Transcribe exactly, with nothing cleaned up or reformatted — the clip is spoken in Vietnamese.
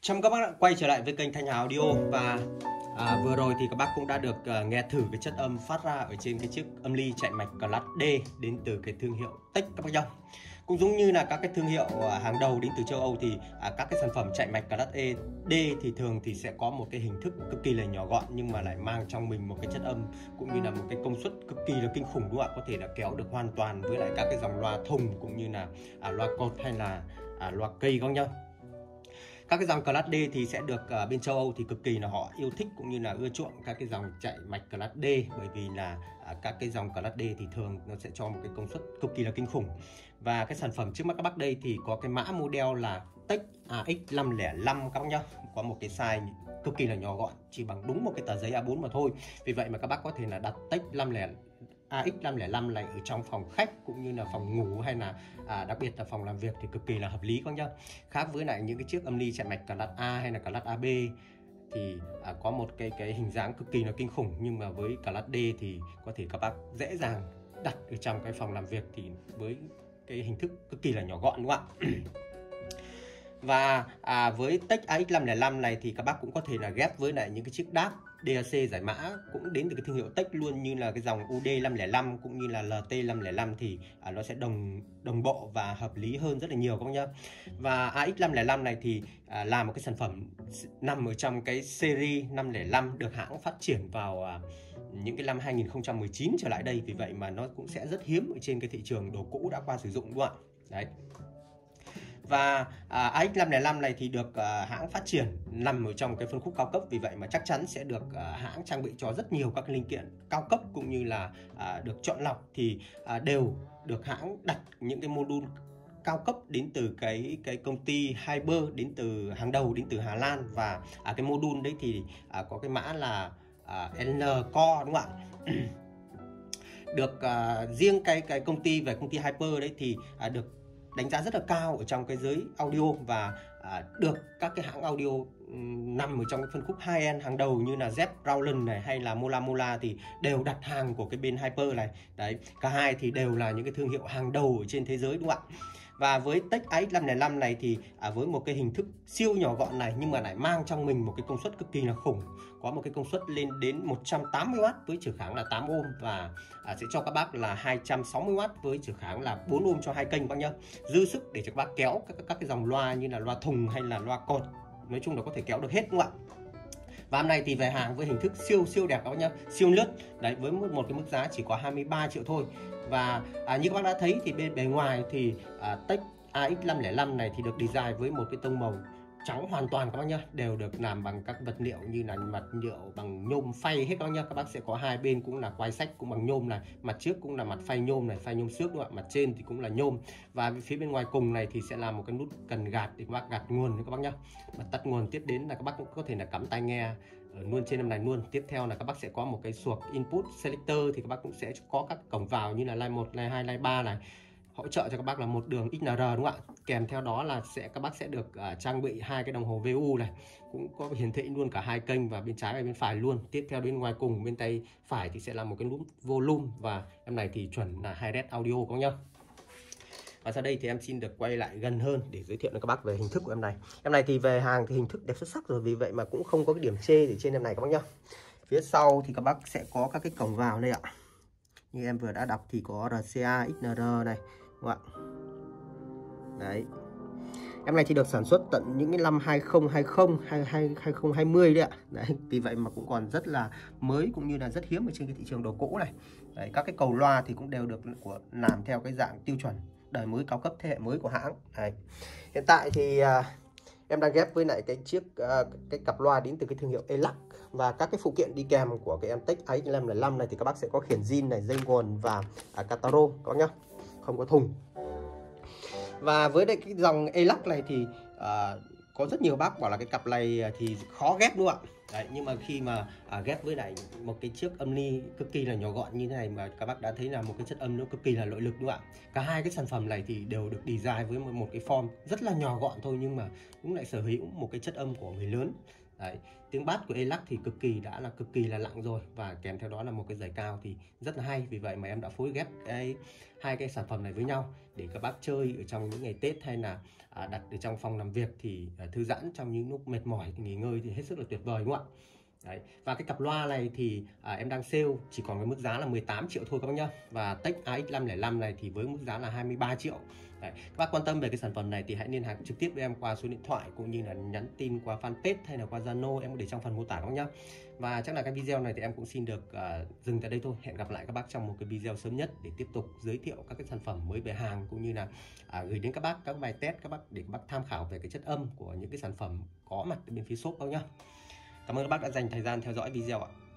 Chào mừng các bác đã quay trở lại với kênh Thanh Hà Audio. Và à, vừa rồi thì các bác cũng đã được uh, nghe thử cái chất âm phát ra ở trên cái chiếc âm ly chạy mạch Class D đến từ cái thương hiệu Tech các bác nhá. Cũng giống như là các cái thương hiệu uh, hàng đầu đến từ châu Âu thì uh, các cái sản phẩm chạy mạch Class E, D thì thường thì sẽ có một cái hình thức cực kỳ là nhỏ gọn nhưng mà lại mang trong mình một cái chất âm cũng như là một cái công suất cực kỳ là kinh khủng, đúng không ạ? Có thể là kéo được hoàn toàn với lại các cái dòng loa thùng cũng như là uh, loa cột hay là uh, loa cây các nhá. Các cái dòng Class D thì sẽ được uh, bên châu Âu thì cực kỳ là họ yêu thích cũng như là ưa chuộng các cái dòng chạy mạch Class D, bởi vì là uh, các cái dòng Class D thì thường nó sẽ cho một cái công suất cực kỳ là kinh khủng. Và cái sản phẩm trước mắt các bác đây thì có cái mã model là Tech A X năm không năm các bác nhá, có một cái size cực kỳ là nhỏ gọn, chỉ bằng đúng một cái tờ giấy A bốn mà thôi. Vì vậy mà các bác có thể là đặt Tech A X năm không năm này ở trong phòng khách cũng như là phòng ngủ hay là à, đặc biệt là phòng làm việc thì cực kỳ là hợp lý các nhá. Khác với lại những cái chiếc âm ly chạy mạch Class A hay là Class A B thì à, có một cái cái hình dáng cực kỳ là kinh khủng, nhưng mà với Class D thì có thể các bác dễ dàng đặt ở trong cái phòng làm việc thì với cái hình thức cực kỳ là nhỏ gọn, đúng không ạ? Và à, với Tech A X năm không năm này thì các bác cũng có thể là ghép với lại những cái chiếc đê a xê đê a xê giải mã cũng đến từ cái thương hiệu Tech luôn, như là cái dòng U D năm không năm cũng như là L T năm không năm thì à, nó sẽ đồng đồng bộ và hợp lý hơn rất là nhiều các bác nhá. Và A X năm không năm này thì à, là một cái sản phẩm nằm ở trong cái series năm không năm được hãng phát triển vào à, những cái năm hai nghìn không trăm mười chín trở lại đây, vì vậy mà nó cũng sẽ rất hiếm ở trên cái thị trường đồ cũ đã qua sử dụng, đúng không ạ? Đấy. Và à, A X năm không năm này thì được à, hãng phát triển nằm ở trong cái phân khúc cao cấp, vì vậy mà chắc chắn sẽ được à, hãng trang bị cho rất nhiều các linh kiện cao cấp cũng như là à, được chọn lọc thì à, đều được hãng đặt những cái module cao cấp đến từ cái cái công ty Hyper đến từ hàng đầu đến từ Hà Lan. Và à, cái module đấy thì à, có cái mã là à, N Core, đúng không ạ? Được à, riêng cái cái công ty về công ty Hyper đấy thì à, được đánh giá rất là cao ở trong cái giới audio và à, được các cái hãng audio um, nằm ở trong cái phân khúc high-end hàng đầu như là Z Rowland này hay là Mola Mola thì đều đặt hàng của cái bên Hyper này. Đấy, cả hai thì đều là những cái thương hiệu hàng đầu ở trên thế giới, đúng không ạ? Và với Tech A X năm không năm này thì à, với một cái hình thức siêu nhỏ gọn này nhưng mà lại mang trong mình một cái công suất cực kỳ là khủng, có một cái công suất lên đến một trăm tám mươi oát với trở kháng là tám ôm và à, sẽ cho các bác là hai trăm sáu mươi oát với trở kháng là bốn ôm cho hai kênh bác nhá, dư sức để cho các bác kéo các, các cái dòng loa như là loa thùng hay là loa cột, nói chung là có thể kéo được hết, đúng không ạ? Và hôm nay thì về hàng với hình thức siêu siêu đẹp các bác nhá, siêu lướt đấy, với một, một cái mức giá chỉ có hai mươi ba triệu thôi. Và à, như các bác đã thấy thì bên bề ngoài thì à, Tech A X năm không năm này thì được design với một cái tông màu trắng hoàn toàn các bác nhá, đều được làm bằng các vật liệu như là mặt nhựa bằng nhôm phay hết các bác nhá. Các bác sẽ có hai bên cũng là quai sách cũng bằng nhôm này, mặt trước cũng là mặt phay nhôm này, phay nhôm xước, đúng không ạ? Mặt trên thì cũng là nhôm, và phía bên ngoài cùng này thì sẽ là một cái nút cần gạt để các bác gạt nguồn các bác nhá. Và tắt nguồn tiếp đến là các bác cũng có thể là cắm tai nghe ở luôn trên em này luôn. Tiếp theo là các bác sẽ có một cái suộc input selector thì các bác cũng sẽ có các cổng vào như là line một, line hai, line ba này, hỗ trợ cho các bác là một đường X N R, đúng không ạ? Kèm theo đó là sẽ các bác sẽ được uh, trang bị hai cái đồng hồ V U này, cũng có hiển thị luôn cả hai kênh và bên trái và bên phải luôn. Tiếp theo đến ngoài cùng bên tay phải thì sẽ là một cái nút volume, và em này thì chuẩn là hai red audio các nhá. Và sau đây thì em xin được quay lại gần hơn để giới thiệu với các bác về hình thức của em này. Em này thì về hàng thì hình thức đẹp xuất sắc rồi, vì vậy mà cũng không có cái điểm chê để trên em này các bác nhá. Phía sau thì các bác sẽ có các cái cổng vào đây ạ. Như em vừa đã đọc thì có R C A, X N R này, đúng không ạ? Đấy. Em này thì được sản xuất tận những cái năm hai không hai không, hai không hai không đấy ạ. Đấy, vì vậy mà cũng còn rất là mới cũng như là rất hiếm ở trên cái thị trường đồ cũ này. Đấy, các cái cầu loa thì cũng đều được của làm theo cái dạng tiêu chuẩn đời mới cao cấp thế hệ mới của hãng. Đấy. Hiện tại thì uh, em đang ghép với lại cái chiếc uh, cái cặp loa đến từ cái thương hiệu Elac, và các cái phụ kiện đi kèm của cái em Tech A X năm không năm này thì các bác sẽ có khiển zin này, dây nguồn và uh, cataro có nhá, không có thùng. Và với đây cái dòng Elac này thì uh, có rất nhiều bác bảo là cái cặp này thì khó ghép, đúng không ạ? Đấy, nhưng mà khi mà à, ghép với lại một cái chiếc âm ly cực kỳ là nhỏ gọn như thế này mà các bác đã thấy là một cái chất âm nó cực kỳ là nội lực, đúng không ạ? Cả hai cái sản phẩm này thì đều được design với một, một cái form rất là nhỏ gọn thôi, nhưng mà cũng lại sở hữu một cái chất âm của người lớn Đấy, tiếng bass của Elac thì cực kỳ đã là cực kỳ là nặng rồi, và kèm theo đó là một cái dải cao thì rất là hay. Vì vậy mà em đã phối ghép cái hai cái sản phẩm này với nhau để các bác chơi ở trong những ngày Tết, hay là à, đặt ở trong phòng làm việc thì à, thư giãn trong những lúc mệt mỏi nghỉ ngơi thì hết sức là tuyệt vời, đúng không ạ? Đấy. Và cái cặp loa này thì à, em đang sale chỉ còn với mức giá là mười tám triệu thôi các bác nhá. Và Tech a ích năm không năm này thì với mức giá là hai mươi ba triệu. Đấy. Các bác quan tâm về cái sản phẩm này thì hãy liên hệ trực tiếp với em qua số điện thoại, cũng như là nhắn tin qua fanpage hay là qua Zalo, em có để trong phần mô tả các bác nhá. Và chắc là cái video này thì em cũng xin được uh, dừng tại đây thôi. Hẹn gặp lại các bác trong một cái video sớm nhất để tiếp tục giới thiệu các cái sản phẩm mới về hàng, cũng như là uh, gửi đến các bác các bài test các bác để các bác tham khảo về cái chất âm của những cái sản phẩm có mặt bên phía shop các bác nhá. Cảm ơn các bác đã dành thời gian theo dõi video ạ.